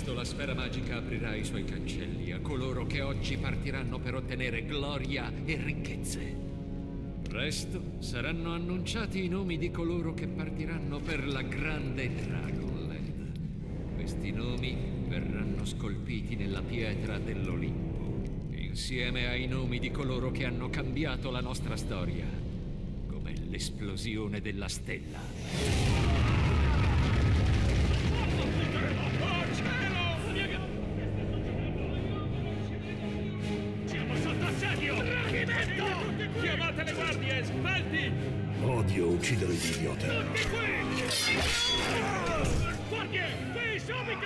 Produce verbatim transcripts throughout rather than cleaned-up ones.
Presto la sfera magica aprirà i suoi cancelli a coloro che oggi partiranno per ottenere gloria e ricchezze. Presto saranno annunciati i nomi di coloro che partiranno per la grande Dragonland. Questi nomi verranno scolpiti nella pietra dell'Olimpo, insieme ai nomi di coloro che hanno cambiato la nostra storia, come l'esplosione della stella. Chiamate le guardie, svelti! Odio uccidere gli idioti. Tutti qui! Guardie, qui subito!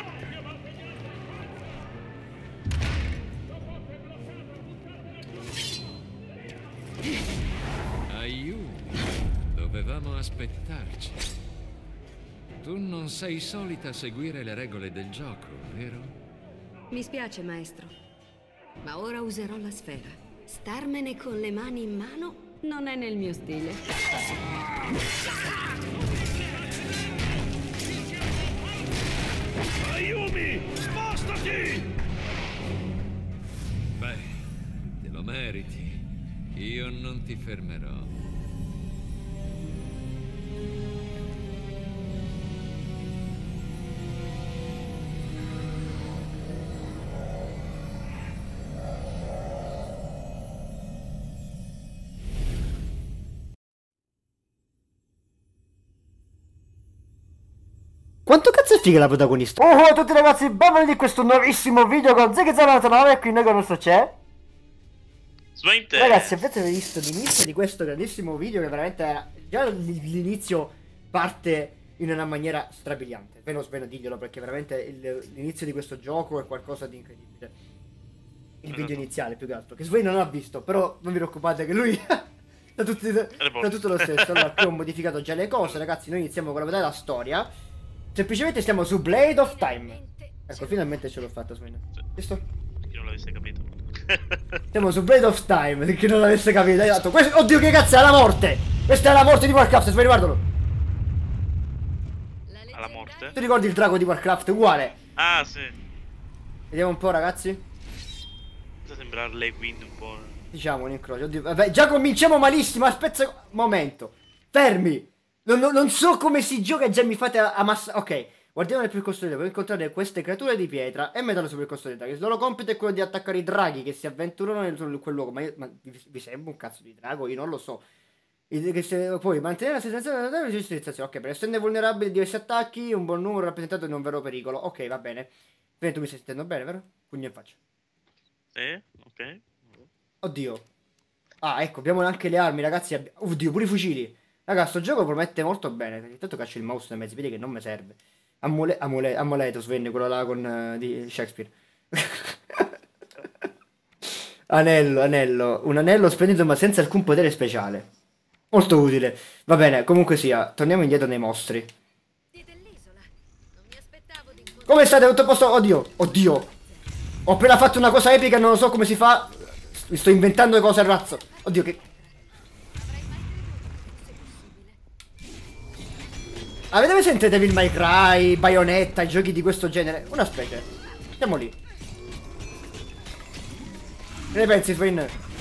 Aiuto, dovevamo aspettarci. Tu non sei solita seguire le regole del gioco, vero? Mi spiace, maestro, ma ora userò la sfera. Starmene con le mani in mano non è nel mio stile. Ayumi, spostati! Beh, te lo meriti. Io non ti fermerò. Quanto cazzo è figa la protagonista? Oh, oh a tutti ragazzi, benvenuti in questo nuovissimo video con Zeki zero novantanove e qui noi con il nostro c'è. Smente. Ragazzi, avete visto l'inizio di questo grandissimo video che veramente era... Già l'inizio parte in una maniera strabiliante. Ve lo sveno diglielo perché veramente l'inizio di questo gioco è qualcosa di incredibile. Il video iniziale più che altro, che Svei non ha visto, però non vi preoccupate che lui... da, tutti, da tutto lo stesso. Allora, qui ho modificato già le cose, ragazzi, noi iniziamo con la vedere la storia. Semplicemente stiamo su Blade of Time. Ecco, finalmente ce l'ho fatta, Sveno. Visto? Per chi non l'avesse capito. Siamo su Blade of Time, per chi non l'avesse capito. Hai dato, questo... Oddio, che cazzo è la morte! Questa è la morte di Warcraft, Sveno, guardalo. Alla morte? Tu ricordi il drago di Warcraft? Uguale. Ah, sì. Vediamo un po', ragazzi. Cosa sembra Harley Quinn un po'. Diciamo un incrocio. Oddio, vabbè, già cominciamo malissimo. Aspetta, momento. Fermi. Non, non, non so come si gioca e già mi fate a, a massa... Ok, guardiamo nel percorso di draghi. Per incontrare queste creature di pietra e metterle sul percorso dei draghi. Il loro compito è quello di attaccare i draghi che si avventurano in quel luogo. Ma, io, ma vi, vi sembra un cazzo di drago? Io non lo so. I, che se, poi mantenere la sensazione della resistenza. Ok, per essere vulnerabili a diversi attacchi, un buon numero rappresentato in un vero pericolo. Ok, va bene. Quindi tu mi stai sentendo bene, vero? Pugno in faccia. Sì, ok. Oddio. Ah, ecco, abbiamo anche le armi, ragazzi. Oddio, pure i fucili. Raga, sto gioco promette molto bene. Intanto caccio il mouse nei mezzi, vedi che non mi serve. Amule, amule, amuleto, Svenne, quello là con uh, di Shakespeare. Anello, anello. Un anello splendido ma senza alcun potere speciale. Molto utile. Va bene, comunque sia, torniamo indietro nei mostri. Come state? Tutto a posto? Oddio, oddio. Ho appena fatto una cosa epica, non lo so come si fa. Mi sto inventando le cose al razzo. Oddio, che... Avete presente Devil May Cry, Bayonetta, i giochi di questo genere? Una specie. Siamo lì. Che ne pensi, Twin?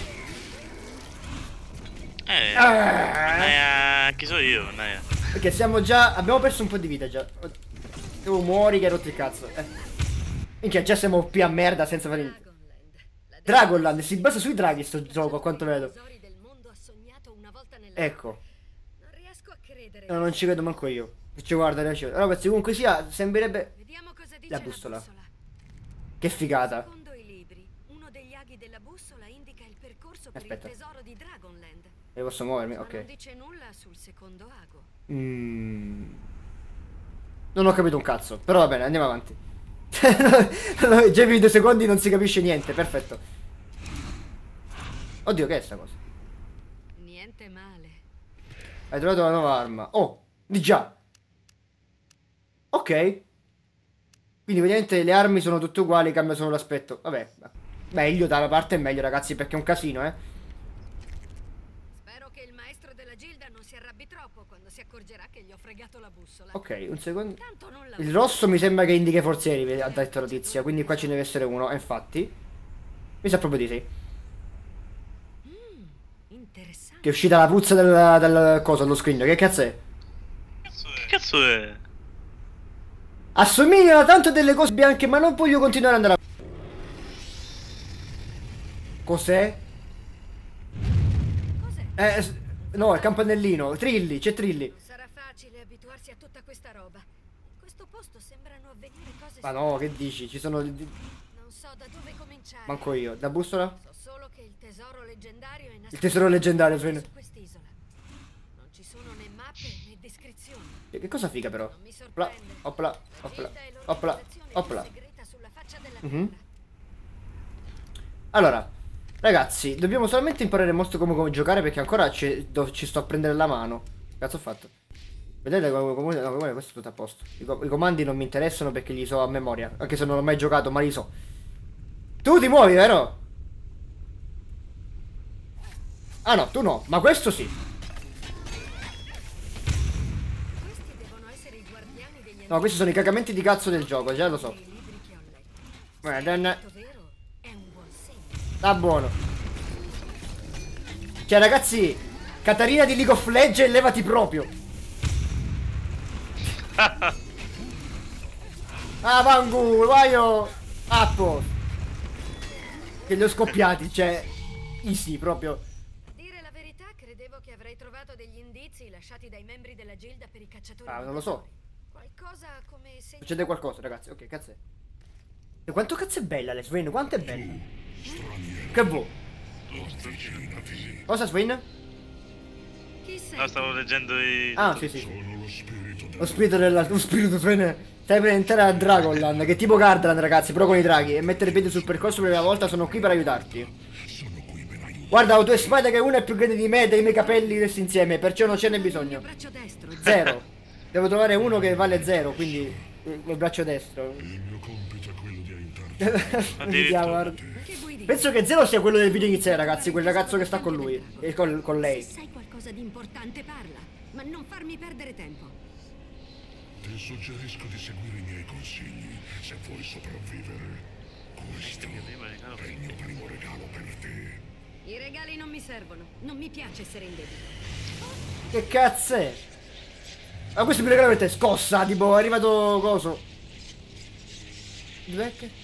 Eh, ah. Chi so io, Naya? Perché siamo già... Abbiamo perso un po' di vita già. Tu muori che hai rotto il cazzo. Eh. Minchia, già siamo più a merda senza fare niente. Dragonland, si basa sui draghi sto gioco, a quanto vedo. Ecco. No, non ci credo manco io. Ci guarda, allora questi comunque sia, sembrerebbe la bussola. Che figata. Secondo i libri, uno degli aghi della bussola indica il percorso per Aspetta. il tesoro di Dragonland. E posso muovermi? Ok. Ma non dice nulla sul secondo ago. Mm. Non ho capito un cazzo, però va bene, andiamo avanti. Già i due secondi non si capisce niente, perfetto. Oddio, che è sta cosa? Niente male. Hai trovato una nuova arma. Oh, di già. Ok. Quindi praticamente le armi sono tutte uguali, cambia solo l'aspetto. Vabbè, meglio, da una parte è meglio, ragazzi, perché è un casino, eh. Spero che il maestro della Gilda non si arrabbi troppo quando si accorgerà che gli ho fregato la bussola. Ok, un secondo. Tanto non la Il rosso mi sembra che indica i forzieri, ha detto la tizia, quindi qua ce ne deve essere uno, e infatti. Mi sa proprio di sì. Mm, interessante. Che è uscita la puzza del, del coso, allo screen, che cazzo è? Che cazzo è? Assomigliano tanto a delle cose bianche, ma non voglio continuare ad andare a... Cos'è? Cos'è? Eh, s- no, è campanellino, Trilli, c'è Trilli. Non sarà facile abituarsi a tutta questa roba. In questo posto sembrano avvenire cose. Ma no, che dici? Ci sono... Non so da dove cominciare. Manco io, da bussola? So solo che il tesoro leggendario è nascosto Il tesoro leggendario, Sven. su quest'isola. Non ci sono né mappe né descrizioni. Che, che cosa figa però? Non mi Opla, sorprende. opla, opla, Gilda è opla, l'organizzazione più opla. segreta sulla faccia della Mhm. terra. Allora, ragazzi, dobbiamo solamente imparare molto come, come giocare perché ancora ci, do- ci sto a prendere la mano. Cazzo ho fatto? Vedete come, come, no, come questo è tutto a posto. I, co- I comandi non mi interessano perché li so a memoria. Anche se non ho mai giocato, ma li so. Tu ti muovi, vero? Ah no, tu no, ma questo sì. Questi devono essere i guardiani degli No, questi sono i cagamenti di cazzo del gioco, già lo so. antichi libri che ho letto. Guarda, Detto vero, è un buon segno. sta buono. Cioè ragazzi, Catarina di League of Legends, levati proprio. Ah, Vangu, vai io. A posto. Che li ho scoppiati, cioè. Easy, proprio. A dire la verità, credevo che avrei trovato degli indizi lasciati dai membri della Gilda per i cacciatori. Ah, non lo so. Qualcosa come se. Succede qualcosa, ragazzi. Ok, cazzo è. E quanto cazzo è bella la Swain? Quanto è bella? Che vuoi? Cosa, Swain? Chi sei? No, stavo leggendo i... Ah, sì, sì, sì. Sono lo spirito del... Lo spirito della... Lo spirito, Swain. Stai per entrare a Dragonland, che è tipo Gardaland, ragazzi, però con i draghi. E mettere i piedi sul percorso per la prima volta, sono qui per aiutarti. Sono qui per aiutare. Guarda, ho due spade che una è più grande di me e dei miei capelli messi insieme, perciò non ce n'è Il bisogno. braccio destro. Zero. Devo trovare uno che vale zero, quindi il il braccio destro. Il mio compito è quello di aiutarti. Mi chiama- Che vuoi dire? Penso che Zero sia quello del video iniziale, ragazzi, quel ragazzo che sta con lui e con, con lei. Se sai qualcosa di importante parla, ma non farmi perdere tempo. Ti suggerisco di seguire i miei consigli se vuoi sopravvivere. Questo è il mio primo regalo per te. I regali non mi servono, non mi piace essere in debito. Che cazzo è? Ma questo mi regala per te, scossa, tipo, è arrivato coso. Dov'è che?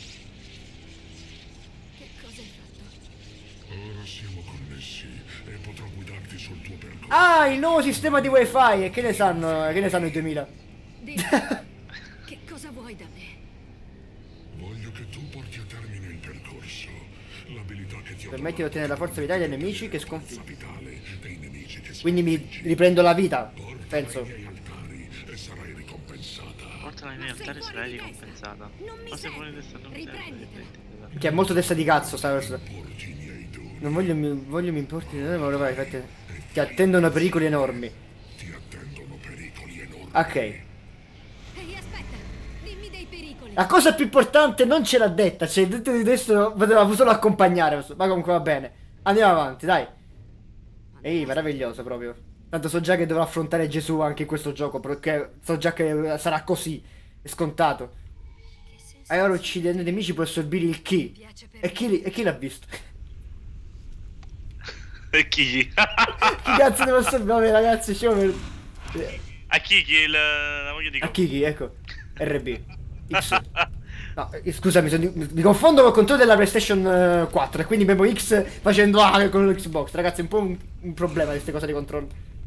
Che cosa hai fatto? Ora siamo connessi e potrò guidarti sul tuo percorso. Ah, il nuovo sistema di wifi, e che ne sanno, che ne sanno i duemila? Dimmi, che cosa vuoi da me? Voglio che tu porti a termine il percorso. L'abilità che ti ho Permetti di ottenere la forza vitale dei nemici che sconfiggi. vitale dei nemici che Quindi mi riprendo la vita, Portala penso. ai miei altari e sarai ricompensata. Portala ai miei Ma sei altari e fuori sarai di testa. ricompensata. Non mi Ma sei fuori di serve. testa, non mi Riprenditela. serve. Che è molto testa di cazzo, sta cosa. Porti i miei doni. Non voglio mi, voglio mi importi, ma lo vai, infatti. Ti attendono pericoli enormi. Ti attendono pericoli enormi. Ok. Ehi, aspetta, dimmi dei pericoli. La cosa più importante non ce l'ha detta, cioè detto di adesso poteva solo accompagnare, ma comunque va bene. Andiamo avanti, dai. Ehi, meraviglioso proprio. Tanto so già che dovrò affrontare Gesù anche in questo gioco, perché so già che sarà così, è scontato. Che senso E ora uccidendo i nemici può assorbire il chi. piace per E chi, li- e chi l'ha visto? E chi? Chi cazzo devo assorbire? Vabbè ragazzi, scemo per... A chi? Chi? Il... La moglie di A Go. Kiki, ecco. R B. X. No, eh, scusami, sono- mi, mi confondo col controllo della PlayStation eh, quattro e quindi bevo X facendo A con l'Xbox. Ragazzi, è un po' un, un problema queste cose di controllo.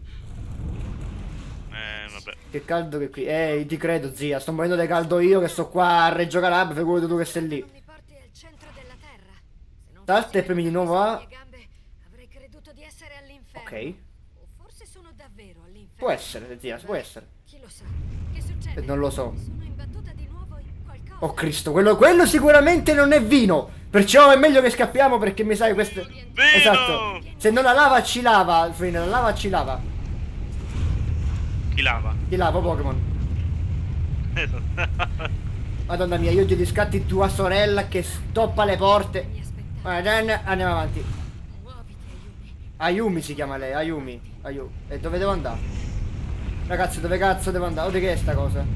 Eh, vabbè. Che caldo che qui. Eh, ti credo, zia. Sto morendo di caldo io che sto qua a Reggio Calabria, figurati tu che sei lì. non mi porti al centro della terra. Se non Salta fossi e premi di venuto nuovo sulle A. mie gambe, avrei creduto di essere all'inferno. Ok. O forse sono davvero all'inferno. Può essere, zia, può essere. Chi lo sa? Che succede? Eh, non lo so. Sono imbattuta di nuovo in qualcosa. Oh Cristo, quello, quello sicuramente non è vino. Perciò è meglio che scappiamo perché mi sai questo. Esatto. Se non la lava ci lava, Frina, la lava ci lava. Chi lava? Ti lava Pokémon. Esatto. Madonna mia, io odio gli scatti tua sorella che stoppa le porte. Mi aspettavo. Madonna, andiamo avanti. Muoviti, Ayumi. Ayumi si chiama lei, Ayumi. Ayu. E dove devo andare? Ragazzi, dove cazzo devo andare? Oddio, che è sta cosa?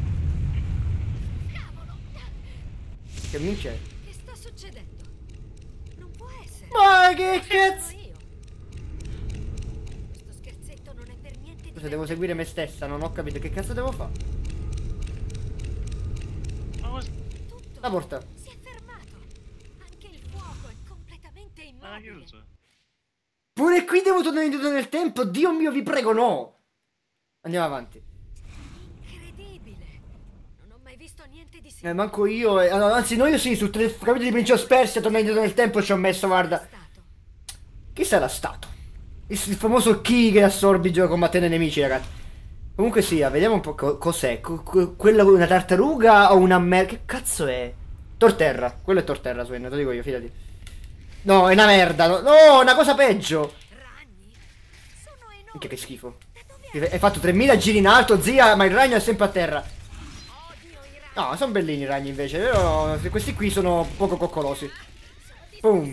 Che minchia? Che sta succedendo? Non può essere. Ma che cazzo? Sono io. Questo scherzetto non è per niente Scusa, devo seguire me stessa, non ho capito che cazzo devo fare. Tutto La porta. si è fermato. Anche il fuoco è completamente Ah, immobile. chiuso. Pure qui devo tornare indietro nel tempo. Dio mio, vi prego, no. Andiamo avanti. Incredibile. Non ho mai visto niente di Eh, simile. manco io. Eh, no, anzi, no, io sì, su tre capitoli di Prince of Persia, tornare indietro nel tempo ci ho messo, guarda. Stato. Chi sarà stato? Il, il famoso chi che assorbi gioco combattendo i nemici, ragazzi. Comunque sia, vediamo un po' co cos'è. Co co quella una tartaruga o una mer... Che cazzo è? Torterra. Quello è Torterra, Sven, te lo dico io, fidati. No, è una merda. No, no, una cosa peggio. Ragni? Sono enormi. Minchia, che schifo. Da dove Hai fatto tremila giri in alto, zia, ma il ragno è sempre a terra. odio i ragni? No, sono bellini i ragni invece. Però questi qui sono poco coccolosi. Boom.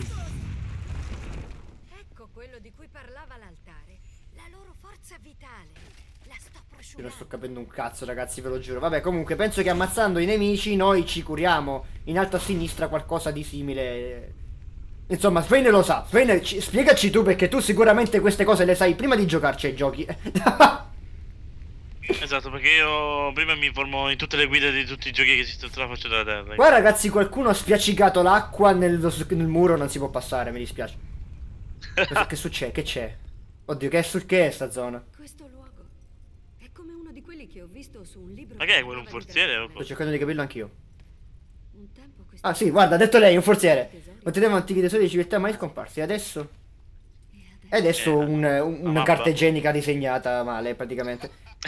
Ecco quello di cui parlava l'altare. La loro forza vitale. La sto Io non prosciugando. sto capendo un cazzo, ragazzi, ve lo giuro. Vabbè, comunque, penso che ammazzando i nemici noi ci curiamo. In alto a sinistra qualcosa di simile. Insomma, Sven lo sa. Sven, ci- spiegaci tu, perché tu sicuramente queste cose le sai prima di giocarci ai giochi. Esatto, perché io prima mi informo in tutte le guide di tutti i giochi che esistono sulla faccia della terra. Qua, ragazzi, qualcuno ha spiaccicato l'acqua nel, nel muro, non si può passare, mi dispiace. Cosa- che succede? Che c'è? Oddio, che è, su- che è sta zona? Questo luogo è come uno di quelli che ho visto su un libro. Ma che è che quello, un parlava di forziere o dragoni. Sto cercando di capirlo anch'io. Un tempo questi Ah sì, guarda, ha detto lei, un forziere. Conteneva antichi tesori di civiltà mai scomparsi. Adesso... E adesso Eh, un- un- la una mappa. carta igienica disegnata male, praticamente.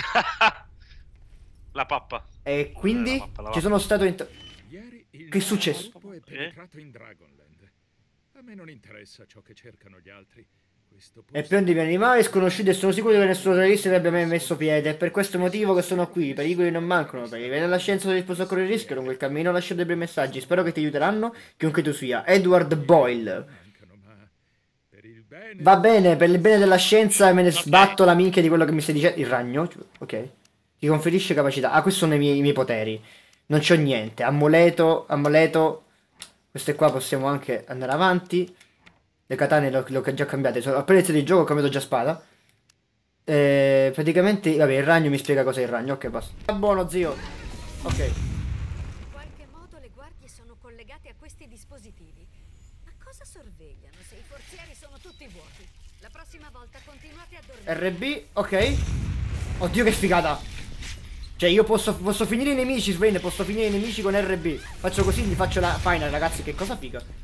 La pappa. E quindi La mappa, la ci sono stato in... Ieri il Che è successo? gruppo è penetrato in Dragonland. A me non interessa ciò che cercano gli altri. Questo È posto- pieno di animali sconosciuti e sono sicuro che nessuno terrorista ne abbia mai messo piede. È per questo motivo che sono qui. I pericoli non mancano. Per rivelare la scienza sono disposto a correre il rischio. Lungo il cammino lascio dei bei messaggi. Spero che ti aiuteranno, chiunque tu sia. Edward Boyle. mancano, ma per il bene Va bene, per il bene della scienza me ne sbatto la minchia di quello che mi stai dicendo. Il ragno? Ok. Ti conferisce capacità. Ah, questi sono i miei, i miei poteri. Non c'ho niente. Amuleto, amuleto. Queste qua possiamo anche andare avanti. Le katane l'ho l'ho già cambiate. Sono- Appena iniziato il gioco ho cambiato già spada. Eh, praticamente, vabbè, il ragno mi spiega cos'è il ragno. Ok, basta. Sta buono, zio. Ok. In qualche modo le guardie sono collegate a questi dispositivi. Ma cosa sorvegliano se i forzieri sono tutti vuoti? La prossima volta continuate a dormire. R B, ok. Oddio, che figata. Cioè, io posso, posso finire i nemici, Sven. Posso finire i nemici con R B. Faccio così, gli faccio la final, ragazzi. Che cosa figa.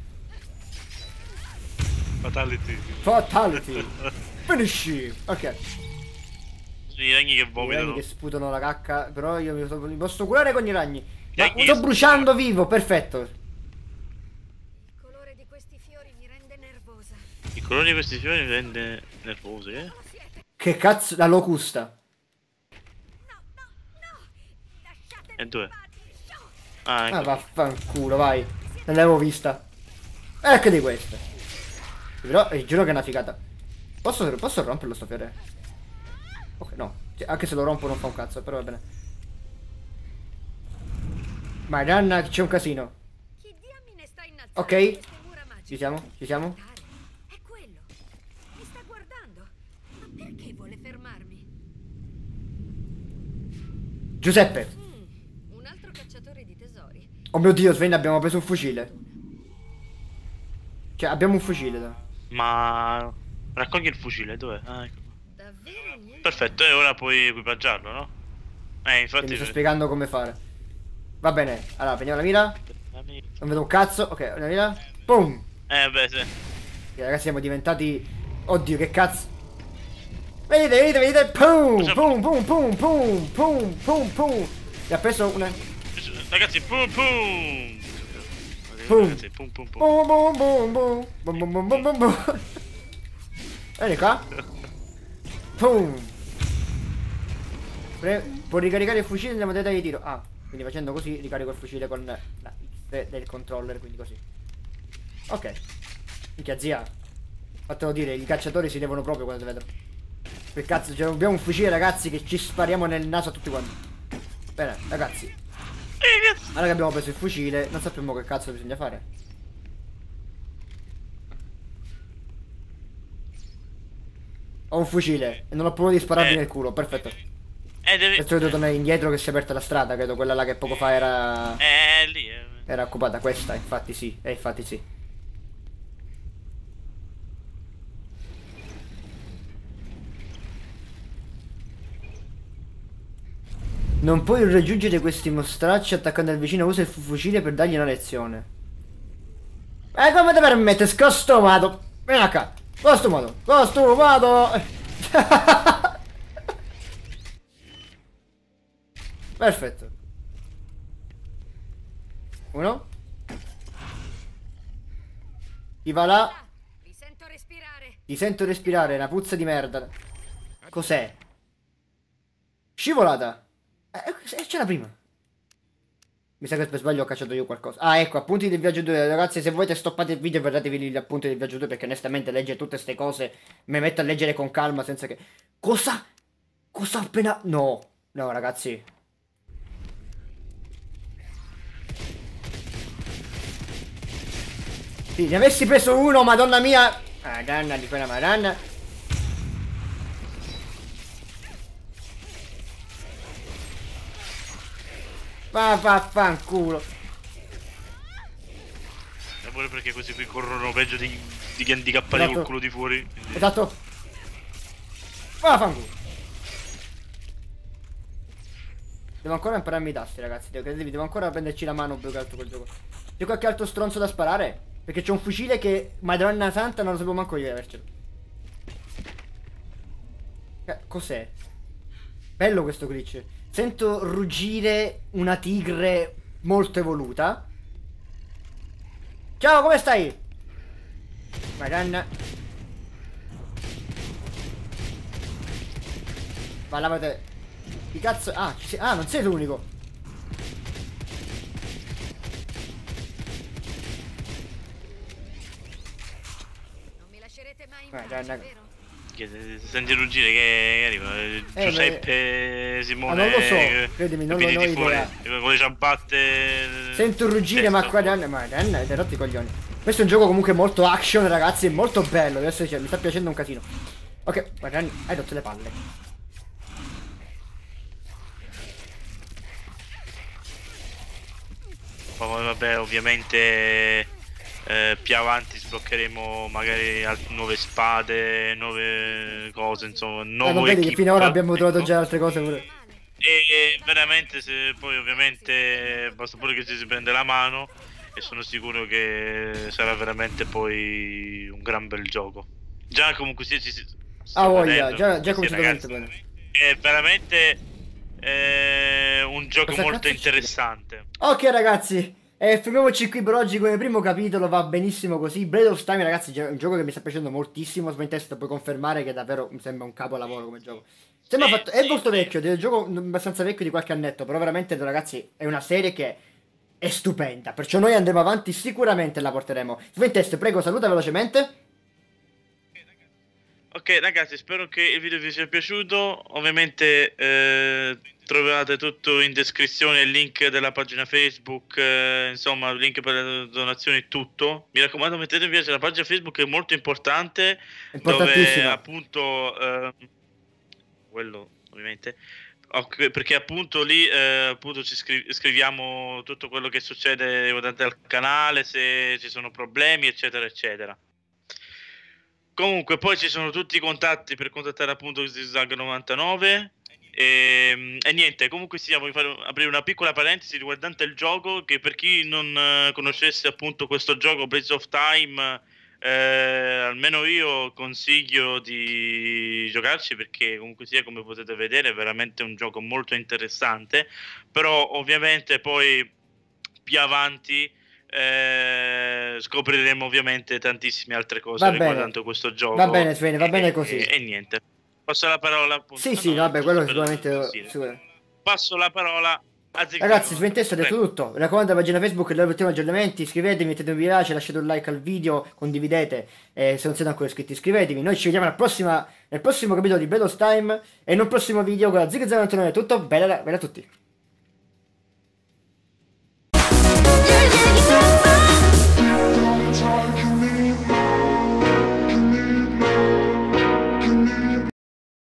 Fatality. Fatality. Finisci. Ok. I ragni che I ragni vomitano. che sputano la cacca. Però io mi, mi posso curare con i ragni. Ma Ragni sto che bruciando vivo, perfetto. Il colore di questi fiori mi rende nervosa. Il colore di questi fiori mi rende nervoso, eh? Lo siete? Che cazzo, la locusta. No, no, no! Lasciatemi E dove? in pace. No! Ah, ecco. Ah, vaffanculo, vai. Non l'avevo vista. Ecco di questa. Però, eh, giuro che è una figata. Posso, posso romperlo sto fiore? Ok, no. Cioè, anche se lo rompo non fa un cazzo, però va bene. Madonna, c'è un casino. Chi diamine sta innalzando Ok. queste mura magiche? Ci siamo? Ci siamo? È quello. Mi sta guardando. Ma perché vuole fermarmi? Giuseppe. Mm, un altro cacciatore di tesori. Oh mio Dio, Sven, abbiamo preso un fucile. Cioè, abbiamo un fucile, dai. Ma... Raccogli il fucile, dov'è? Ah, ecco. Davvero niente. Perfetto, e ora puoi equipaggiarlo, no? Eh, Che infatti... mi sto spiegando come fare. Va bene, allora, prendiamo la mira. Non vedo un cazzo. Ok, la mira. Boom. Eh, beh, sì. Ok, ragazzi, siamo diventati... Oddio, che cazzo. Vedete, vedete, vedete. Boom, boom, boom, boom, boom, boom, boom, boom. Mi ha preso una... Ragazzi, pum pum! Pum. Ragazzi, pum pum pum. Boom, boom, boom, boom. Boom, boom, boom, boom, boom, boom. Vieni qua. Boom. Pre- può ricaricare il fucile nella modalità di tiro. Ah, quindi facendo così ricarico il fucile con la X del controller, quindi così. Ok. Minchia, zia. Fatelo dire, i cacciatori si devono proprio quando ti vedo. Per cazzo, cioè, abbiamo un fucile, ragazzi, che ci spariamo nel naso a tutti quanti. Bene, ragazzi. Ora che abbiamo preso il fucile, non sappiamo che cazzo bisogna fare. Ho un fucile e non ho paura di spararmi eh. nel culo, perfetto. Eh, devi... Adesso devo tornare indietro che si è aperta la strada, credo quella là che poco fa era... Eh, lì... Eh. Era occupata, questa, infatti sì, eh, infatti sì. Non puoi raggiungere questi mostracci attaccando al vicino, usa il fucile per dargli una lezione. Eh, come ti permette, scostumato? Vieni qua, costumato, costumato! Perfetto. Uno. Chi va là? Vi sento respirare. Ti sento respirare, una puzza di merda. Cos'è? Scivolata. Eh, c'era prima. Mi sa che per sbaglio ho cacciato io qualcosa. Ah, ecco, appunti del viaggio due. Ragazzi, se volete stoppate il video e guardatevi gli appunti del viaggio due, perché onestamente leggere tutte queste cose mi metto a leggere con calma senza che... Cosa? Cosa appena... No. No, ragazzi. Sì, ne avessi preso uno, madonna mia. Madonna di quella madonna. Va, va, fanculo. E pure perché questi qui corrono peggio di, di che handicappati Esatto. col culo di fuori. Quindi... Esatto. Va, fanculo. Devo ancora impararmi i tasti, ragazzi. Devo, devo ancora prenderci la mano più che altro quel gioco. C'è qualche altro stronzo da sparare? Perché c'è un fucile che, madonna santa, non lo sapevo manco io di avercelo. Eh, cos'è? Bello questo glitch. Sento ruggire una tigre molto evoluta. Ciao, come stai? Madonna. Ma lavate. Chi cazzo? Ah, ci sei... ah, non sei l'unico. Non mi lascerete mai in Madonna. pace, vero? Che se senti ruggire che arriva eh, Giuseppe ma... Simone. Ah, non lo so, credimi, non lo piedi ho di fuori, idea. con le ciabatte. Sento ruggire, ma qua danno. Madonna, hai rotti i coglioni. Questo è un gioco comunque molto action, ragazzi, è molto bello. Adesso cioè, mi sta piacendo un casino. Ok, madonna, hai rotto le palle. Poi vabbè, ovviamente eh, più avanti sbloccheremo magari nuove spade, nuove cose, insomma, nuovo Eh, non vedi che equip, finora abbiamo ecco. trovato già altre cose pure. E veramente se poi ovviamente basta pure che ci si prende la mano e sono sicuro che sarà veramente poi un gran bel gioco. Già comunque sì, ci si Ah voglia, vedendo, già, già sì, cominciato ragazzi, veramente bene. è veramente eh, un gioco Cosa molto cazzo interessante. Ok ragazzi, eh, fermiamoci qui per oggi come primo capitolo, va benissimo così. Blade of Time ragazzi è un gioco che mi sta piacendo moltissimo, Sventest puoi confermare che davvero mi sembra un capolavoro come gioco. Sembra Sì, fatto, è sì, molto sì. vecchio, è un gioco abbastanza vecchio di qualche annetto, però veramente ragazzi è una serie che è stupenda, perciò noi andremo avanti, sicuramente la porteremo. Sventest, prego, saluta velocemente. Ok ragazzi, spero che il video vi sia piaciuto, ovviamente eh, trovate tutto in descrizione, il link della pagina Facebook, eh, insomma il link per le donazioni, tutto. Mi raccomando, mettete mi piace, la pagina Facebook è molto importante, dove Importantissima. appunto, eh, quello ovviamente, ok, perché appunto lì eh, appunto ci scri- scriviamo tutto quello che succede durante il canale, se ci sono problemi eccetera eccetera. Comunque poi ci sono tutti i contatti per contattare appunto Zigzag novantanove e, e niente, comunque sia, voglio fare, aprire una piccola parentesi riguardante il gioco, che per chi non eh, conoscesse appunto questo gioco Blades of Time, eh, almeno io consiglio di giocarci, perché comunque sia, come potete vedere, è veramente un gioco molto interessante, però ovviamente poi più avanti Eh, scopriremo ovviamente tantissime altre cose Va riguardante bene. questo gioco. Va bene Svene, va e, bene così. E, e niente. Passo la parola appunto. Sì, sì, no, vabbè, quello per- sicuramente... sì. sicuramente. Passo la parola Ragazzi, su Intesta ho detto tutto. Mi raccomando, la pagina Facebook, dove ultimi aggiornamenti. Iscrivetevi, mettete un mi piace, lasciate un like al video, condividete. E se non siete ancora iscritti, iscrivetevi. Noi ci vediamo alla prossima, nel prossimo capitolo di Battle Time. E in un prossimo video con la Zig Zag novantanove. Tutto, bella, bella a tutti.